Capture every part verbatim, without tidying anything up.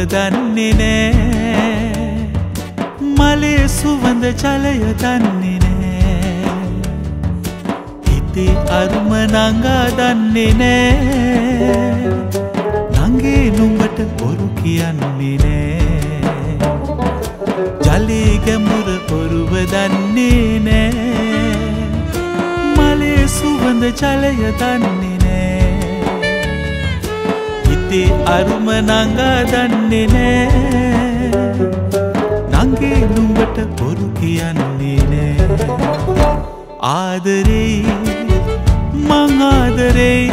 දන්නේ නෑ මලේ සුවඳ ජලය දන්නේ නෑ හිතේ අරුම නංගා දන්නේ නෑ නංගේ නුඹට බොරු කියන්නේ නෑ ජලේ ගැඹුර බොරුව දන්නේ නෑ මලේ සුවඳ ජලය දන්නේ නෑ හිතේ අරුම නංගා දන්නේ නෑ නංගේ නුඹට බොරු කියන්නේ නෑ ආදරේ මං ආදරේ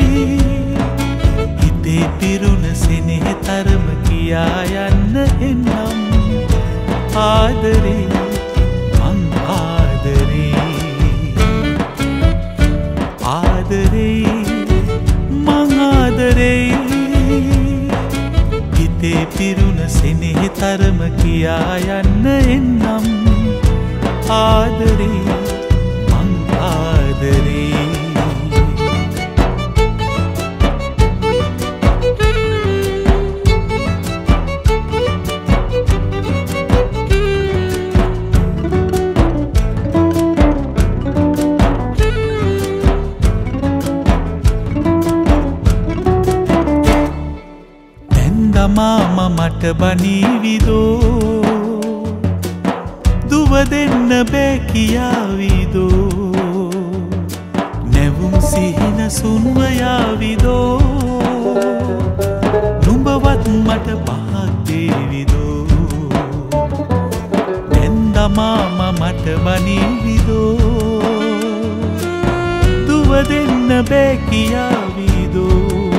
හිතේ පිරුණ සෙනෙහ තරම කියා යන්න එන්නම් ආදරේ මං ආදරේ ආදරේ මං ආදරේ හිතේ පිරුණ සෙනෙහ තරම කියා යන්න එන්නම් ආදරේ මං ආදරේ මාම මට බනීවිදෝ දුව දෙන්න බෑ කියාවිදෝ නැවුම් සිහින සුන්ව යාවිදෝ නුඹවත් මට පහක් දේවිදෝ නැන්ද මාම මට බනීවිදෝ දුව දෙන්න බෑ කියාවිදෝ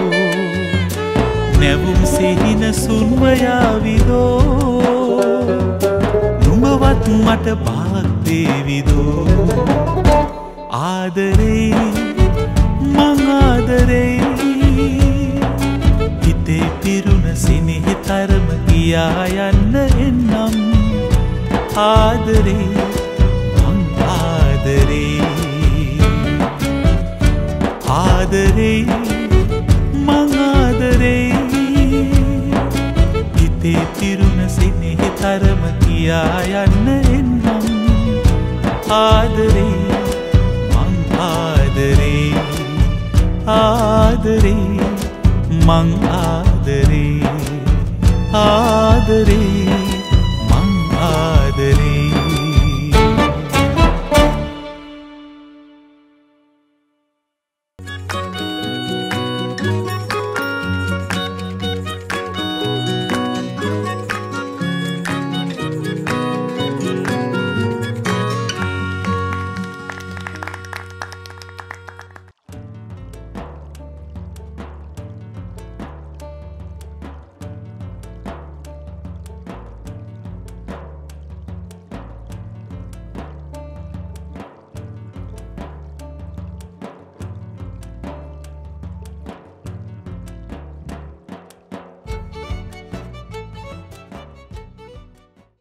නැවුම් සිහින සුන්ව යාවිදෝ නුඹවත් මට පහක් දේවිදෝ ආදරේ මං ආදරේ හිතේ පිරුණ සෙනෙහ තරම කියා යන්න එන්නම් ආදරේ මං ආදරේ ආදරේ මං ආදරේ හිතේ පිරුණ සෙනෙහ තරම කියා යන්න එන්නම් ආදරේ මං ආදරේ ආදරේ මං ආදරේ ආදරේ